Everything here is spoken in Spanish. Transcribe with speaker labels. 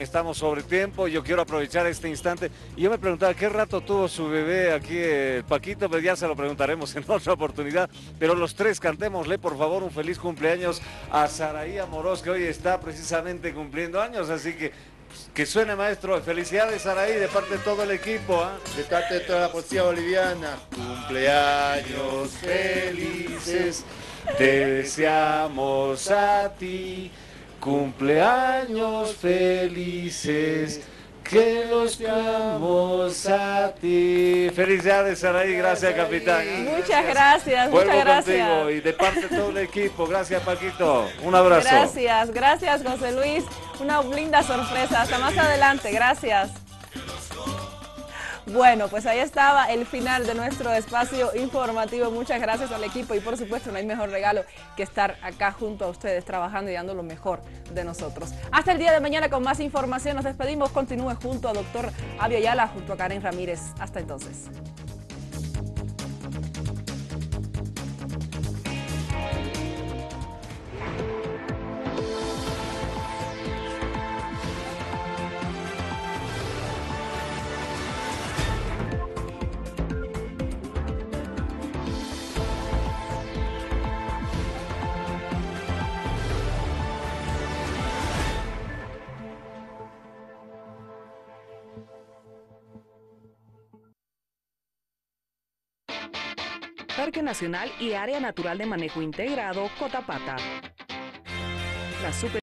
Speaker 1: Estamos sobre tiempo, yo quiero aprovechar este instante. Y yo me preguntaba, ¿qué rato tuvo su bebé aquí, el Paquito? Pues ya se lo preguntaremos en otra oportunidad. Pero los tres cantémosle, por favor, un feliz cumpleaños a Saraí Amorós, que hoy está precisamente cumpliendo años. Así que suene, maestro. Felicidades, Saraí, de parte de todo el equipo.
Speaker 2: De parte de toda la policía boliviana. Cumpleaños felices,
Speaker 1: Te deseamos a ti. Cumpleaños felices, que los cumpleaños a ti. Felicidades, Saraí, gracias, capitán.
Speaker 3: Muchas gracias,
Speaker 1: Vuelvo
Speaker 3: muchas
Speaker 1: contigo
Speaker 3: gracias.
Speaker 1: y de parte de todo el equipo. Gracias, Paquito. Un abrazo.
Speaker 3: Gracias, gracias, José Luis. Una linda sorpresa. Hasta más adelante, gracias. Bueno, pues ahí estaba el final de nuestro espacio informativo. Muchas gracias al equipo y por supuesto no hay mejor regalo que estar acá junto a ustedes trabajando y dando lo mejor de nosotros. Hasta el día de mañana con más información. Nos despedimos. Continúe junto a Dr. Abio Ayala, junto a Karen Ramírez. Hasta entonces.
Speaker 4: Parque Nacional y Área Natural de Manejo Integrado, Cotapata. La super